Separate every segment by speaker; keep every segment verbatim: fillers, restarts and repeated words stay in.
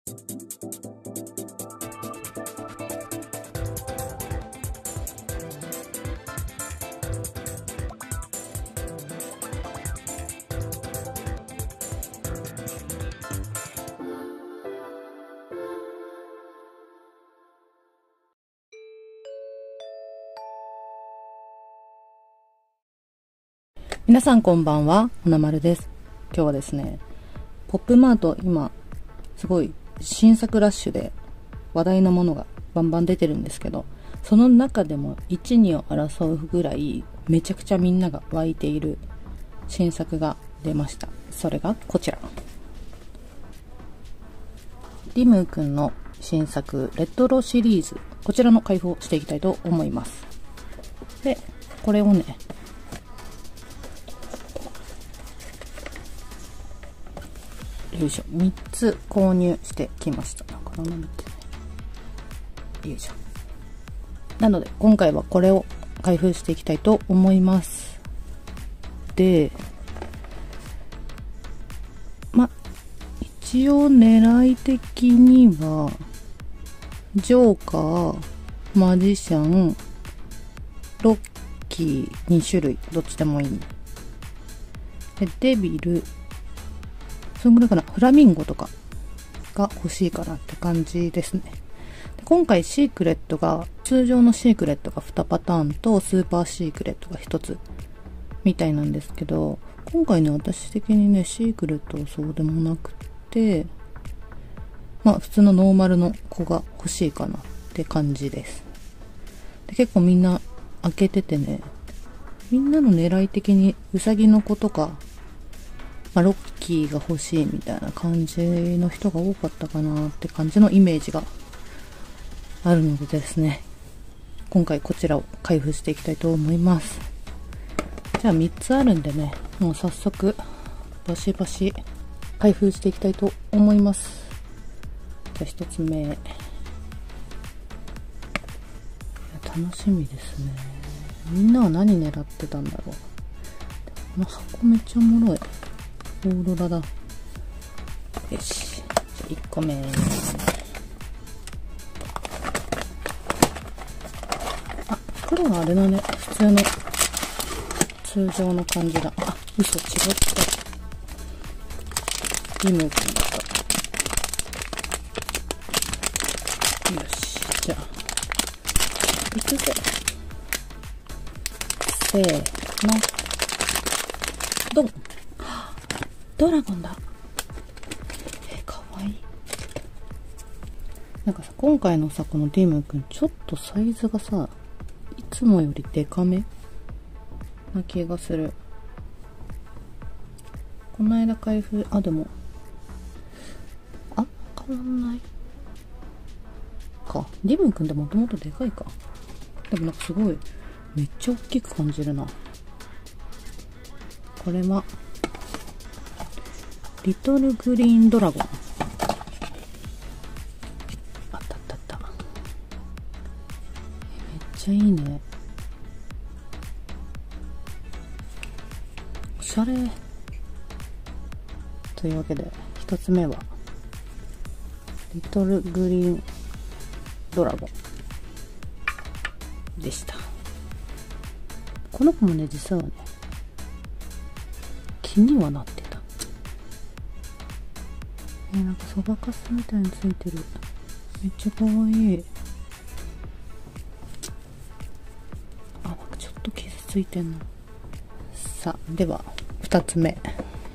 Speaker 1: 皆さんこんばんは、ほなまるです。今日はですね、ポップマート今すごい新作ラッシュで話題のものがバンバン出てるんですけど、その中でもいち、にを争うぐらいめちゃくちゃみんなが湧いている新作が出ました。それがこちら、リムーくんの新作レトロシリーズ、こちらの開封をしていきたいと思います。で、これをね、よいしょ、みっつ購入してきました。なんか斜めてね、よいしょ。なので今回はこれを開封していきたいと思います。で、ま一応狙い的にはジョーカー、マジシャン、ロッキーに種類、どっちでもいい。でデビル、そのぐらいかな、フラミンゴとかが欲しいかなって感じですね。で今回シークレットが、通常のシークレットがにパターンとスーパーシークレットがひとつみたいなんですけど、今回ね、私的にね、シークレットはそうでもなくて、まあ普通のノーマルの子が欲しいかなって感じです。で結構みんな開けててね、みんなの狙い的にウサギの子とか、まあ、ロッキーが欲しいみたいな感じの人が多かったかなって感じのイメージがあるのでですね、今回こちらを開封していきたいと思います。じゃあみっつあるんでね、もう早速バシバシ開封していきたいと思います。じゃあひとつめ、楽しみですね。みんなは何狙ってたんだろう。この箱めっちゃおもろい。オーロラだ。よし。じゃあいっこめ。あ、袋はあれだね。普通の、通常の感じだ。あ、嘘、違った。リムーくんだった。よし。じゃあ、いくぜ。せーの。ドン。ドラゴンだ。えー、かわいい。なんかさ、今回のさ、このディムくん、ちょっとサイズがさ、いつもよりデカめな気がする。この間開封、あ、でも、あ、変わんないか。ディムくんってもともとでかいか。でもなんかすごい、めっちゃ大きく感じるな。これは、リトルグリーンドラゴン。あったあったあった。めっちゃいいね。おしゃれ。というわけで、一つ目は、リトルグリーンドラゴンでした。この子もね、実はね、気にはなってた。えー、なんかそばかすみたいについてる。めっちゃかわいい。あ、なんかちょっと傷ついてんの。さあ、ではふたつめ。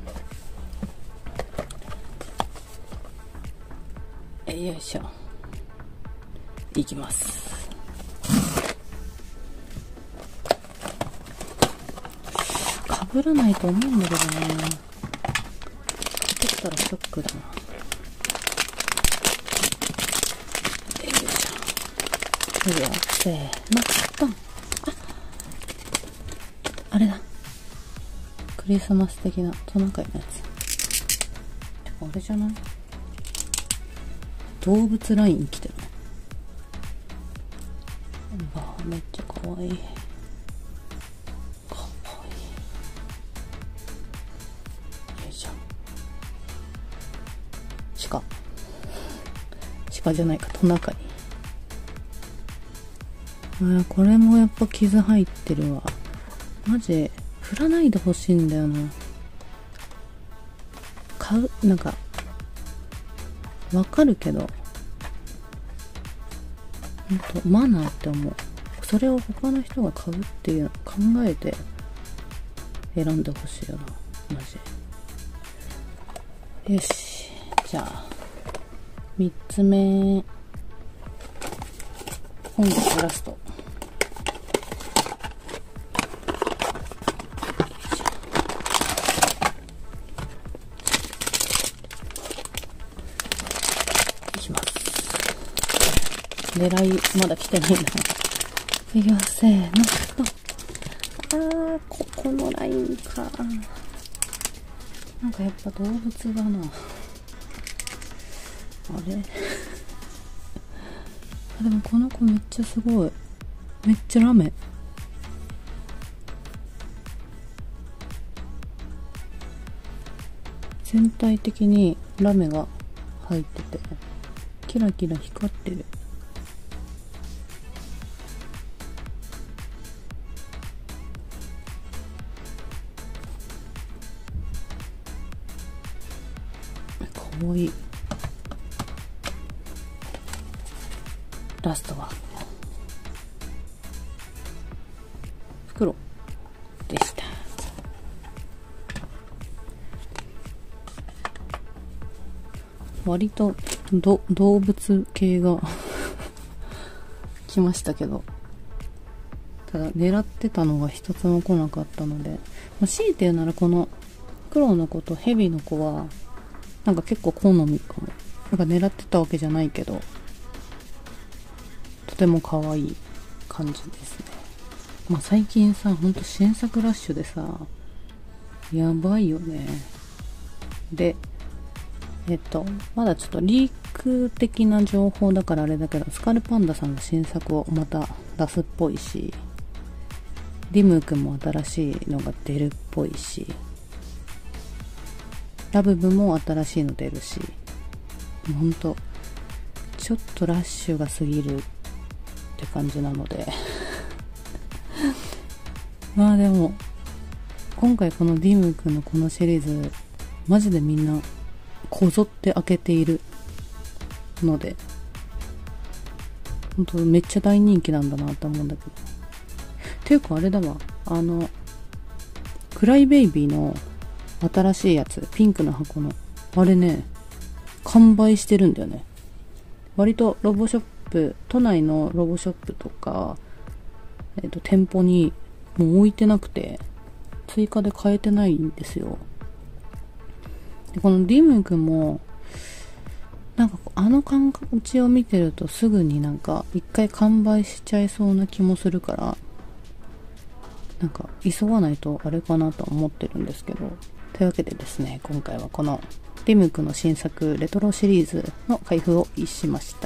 Speaker 1: えよいしょ。いきます。かぶらないと思うんだけどな。かぶったらショックだな。いいよ、せーの、ドン。あ、あれだ。クリスマス的なトナカイのやつ。あれじゃない？動物ライン来てるね。うわ、めっちゃかわいい。かわいい。よいしょ。鹿。 鹿じゃないか、トナカイ。あ、これもやっぱ傷入ってるわ。マジ振らないでほしいんだよな。買う、なんかわかるけど、ほんとマナーって思う。それを他の人が買うっていうの考えて選んでほしいよな、マジ。よし、じゃあみっつめ、本日ラスト。いきます。狙いまだ来てないな。いきます、せーの。あー、ここのラインか。なんかやっぱ動物だな。あれあ、でもこの子めっちゃすごい。めっちゃラメ。全体的にラメが入っててキラキラ光ってる。かわいい。ラストは袋でした。割とど動物系が来ましたけど、ただ狙ってたのが一つも来なかったので、まあ、強いて言うならこの黒の子とヘビの子はなんか結構好みかも。なんか狙ってたわけじゃないけど、とても可愛い感じですね。まあ最近さ、ほんと新作ラッシュでさ、やばいよね。で、えっと、まだちょっとリーク的な情報だからあれだけど、スカルパンダさんが新作をまた出すっぽいし、リムーくんも新しいのが出るっぽいし、ラブブも新しいの出るし、ほんとちょっとラッシュが過ぎるって感じなのでまあでも今回このディムーくんのこのシリーズマジでみんなこぞって開けているので、ほんとめっちゃ大人気なんだなと思うんだけど。ていうかあれだわ、あのクライベイビーの新しいやつ、ピンクの箱のあれね、完売してるんだよね。割とロボショップ、都内のロボショップとか、えっと店舗にもう置いてなくて追加で買えてないんですよ。でこのディムくんもなんかあの感じを見てるとすぐになんか一回完売しちゃいそうな気もするから、なんか急がないとあれかなと思ってるんですけど。というわけでですね、今回はこのディムくんの新作レトロシリーズの開封をしました。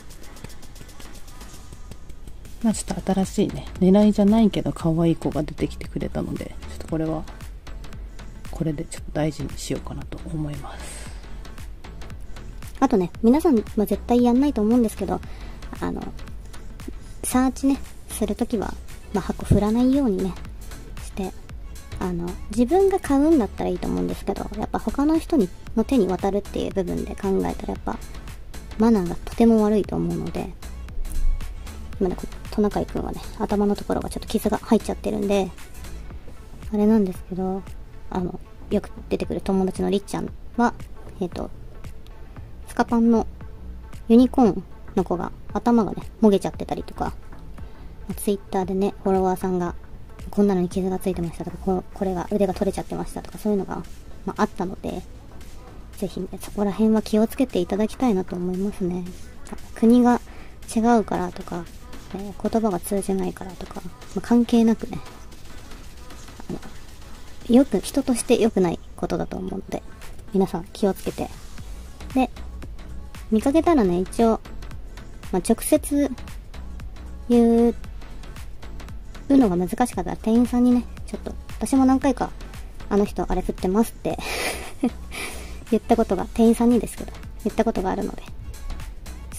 Speaker 1: まあちょっと新しいね、狙いじゃないけど可愛い子が出てきてくれたので、ちょっとこれはこれでちょっと大事にしようかなと思います。
Speaker 2: あとね、皆さんは絶対やんないと思うんですけど、あのサーチねするときは、まあ、箱振らないようにねして、あの自分が買うんだったらいいと思うんですけど、やっぱ他の人にの手に渡るっていう部分で考えたらやっぱマナーがとても悪いと思うので、今ねトナカイくんはね頭のところがちょっと傷が入っちゃってるんであれなんですけど、あのよく出てくる友達のりっちゃんはえっとスカパンのユニコーンの子が頭がねもげちゃってたりとか、ツイッターでねフォロワーさんがこんなのに傷がついてましたとか、ここれが腕が取れちゃってましたとか、そういうのが、まあ、あったので、ぜひねそこら辺は気をつけていただきたいなと思いますね。国が違うからとか、えー、言葉が通じないからとか、まあ、関係なくね、あのよく人として良くないことだと思うので、皆さん気をつけて、で見かけたらね一応、まあ、直接言うのが難しかったら店員さんにね、ちょっと私も何回かあの人あれ振ってますって言ったことが、店員さんにですけど言ったことがあるので、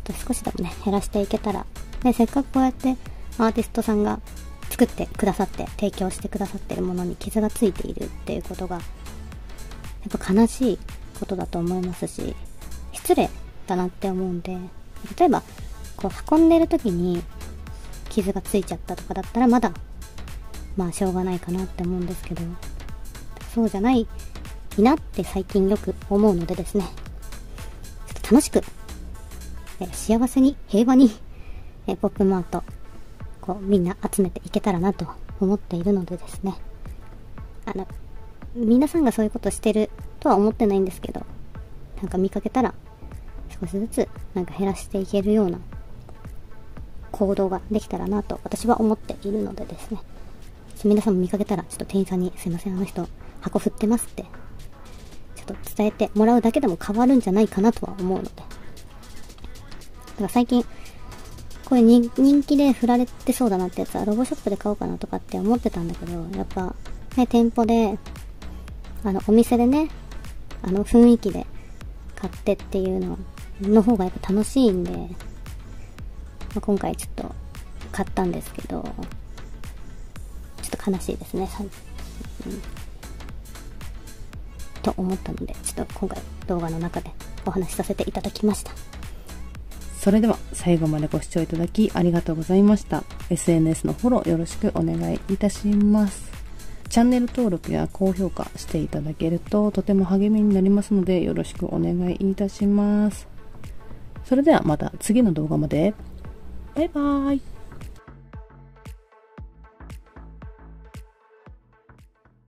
Speaker 2: と少しでもね、減らしていけたら、ね、せっかくこうやってアーティストさんが作ってくださって、提供してくださってるものに傷がついているっていうことが、やっぱ悲しいことだと思いますし、失礼だなって思うんで、例えば、こう運んでる時に傷がついちゃったとかだったらまだ、まあしょうがないかなって思うんですけど、そうじゃないなって最近よく思うのでですね、ちょっと楽しく、え幸せに平和にえポップマートこうみんな集めていけたらなと思っているのでですね、あの皆さんがそういうことしてるとは思ってないんですけど、なんか見かけたら少しずつなんか減らしていけるような行動ができたらなと私は思っているのでですね、皆さんも見かけたらちょっと店員さんに、すいません、あの人箱振ってますってちょっと伝えてもらうだけでも変わるんじゃないかなとは思うので、だから最近これ人気で振られてそうだなってやつはロゴショップで買おうかなとかって思ってたんだけど、やっぱね、店舗であのお店でね、あの雰囲気で買ってっていうのの方がやっぱ楽しいんで、まあ、今回ちょっと買ったんですけど、ちょっと悲しいですね、うん、と思ったので、ちょっと今回動画の中でお話しさせていただきました。
Speaker 1: それでは最後までご視聴いただきありがとうございました。 エスエヌエス のフォローよろしくお願いいたします。チャンネル登録や高評価していただけるととても励みになりますのでよろしくお願いいたします。それではまた次の動画まで。バイバーイ。